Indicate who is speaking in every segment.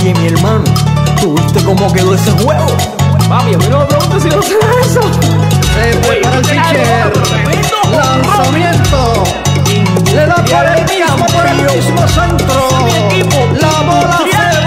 Speaker 1: Oye, mi hermano, ¿tú viste cómo quedó ese juego?
Speaker 2: Papi, a mí no me preguntes si no sé eso.
Speaker 3: Se prepara el pitcher. Lanzamiento. Le da por el mismo centro. La bola se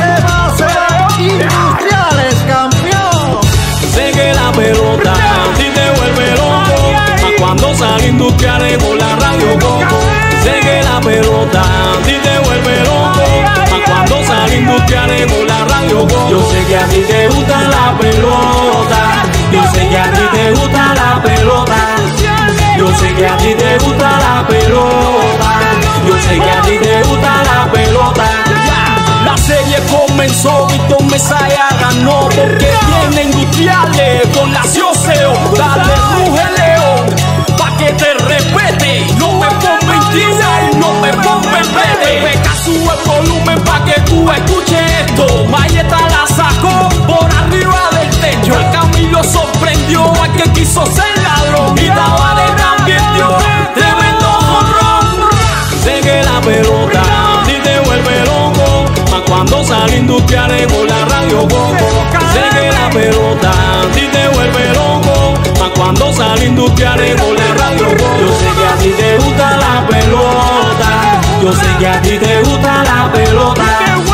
Speaker 3: va. Industriales campeón.
Speaker 4: Sé que la pelota a ti te vuelve loco. A cuando sale Industriales con la radio Coco. Sé que la pelota a ti te vuelve loco. A cuando sale Industriales con la radio Coco. Yo sé que a ti te gusta la pelota. Yo sé que a ti te gusta la pelota. Yo sé que a ti te gusta la pelota. Yo sé que a ti te gusta la pelota. La serie comenzó y Tom Mesaya ganó porque tiene Industriales con la Cioseo. Dale ruge león pa' que te respete. No me ponga intriga y no me ponga en verde. Beca sube el volumen pa' que tú escuches esto. Mayeta la sacó por arriba del techo. El Camilo sorprendió a que quiso ser ladrón. Y Tavares también dio tremendo jonrón. Sé que la pelota a ti te vuelve loco. Cuando sale Industriales con la radio Coco. Sé que la pelota a ti te vuelve loco. Cuando sale Industriales con la radio Coco. Yo sé que a ti te gusta la pelota. Yo sé que a ti te gusta la pelota.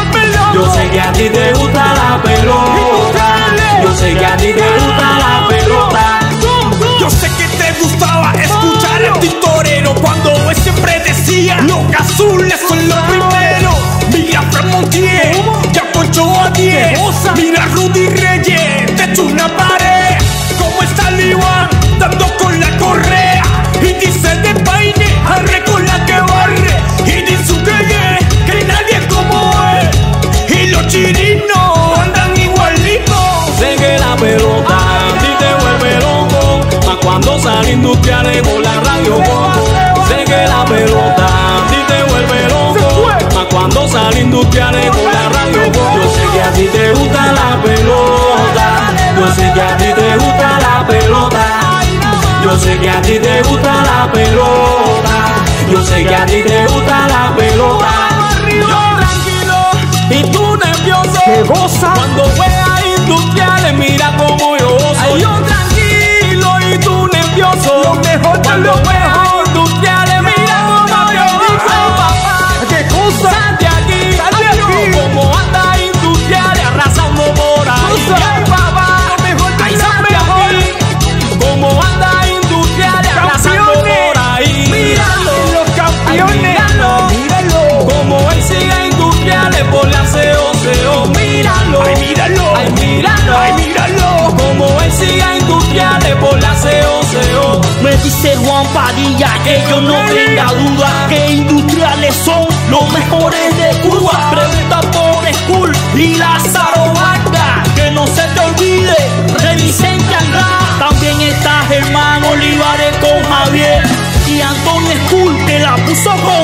Speaker 4: Yo sé que a ti te gusta la pelota. Yo sé que a ti te gusta la pelota.
Speaker 5: Yo sé que te gustaba escuchar a ti torero cuando él siempre decía los azules son los primeros. Mira Fran Montiel, ya ponchó a 10. Mira Rudy Reyes, te echó una pared. Como está Iván, dando con la correa. Y dice de Paine, arre con la que barre. Y dice que nadie como él. Y los chirinos andan igualitos.
Speaker 4: Sé que la pelota a ti te vuelve loco. Cuando sale Industriales con la radio Coco. Sé que la pelota a ti te vuelve loco. Cuando sale Industriales con la radio Coco. Yo sé que a ti te gusta la pelota. Yo sé que a ti te gusta la pelota. Yo sé que a ti te gusta la pelota. Yo sé que a ti te gusta la pelota. Yo tranquilo y tú nervioso.
Speaker 1: ¡Qué goza!
Speaker 4: Cuando juega Industriales mira como yo soy. Yo tranquilo y tú nervioso.
Speaker 1: Lo mejor de
Speaker 4: Cuando
Speaker 1: lo
Speaker 4: juega Industriales mira como yo soy. Papá,
Speaker 1: ¡Qué cosa!
Speaker 4: sal de aquí,
Speaker 1: ¡Sal de aquí!
Speaker 4: como anda Industriales arrasando por ahí. Ay, papá, ay, sal de aquí, como anda Industriales arrasando por ahí. Míralo,
Speaker 1: ¡Los campeones!
Speaker 4: míralo, como él sigue Industriales por la COCO. Míralo,
Speaker 5: Ay, míralo.
Speaker 4: ay, míralo,
Speaker 5: Ay, míralo.
Speaker 4: como él sigue Industriales por la COCO.
Speaker 5: Me dice Juan Padilla que yo no tenga duda que Industriales son los mejores de Cuba. Pregunta por School y Lázaro Vargas. Que no se te olvide de Vicente Andrade. También está Germán Olivares con Javier y Antonio School que la puso con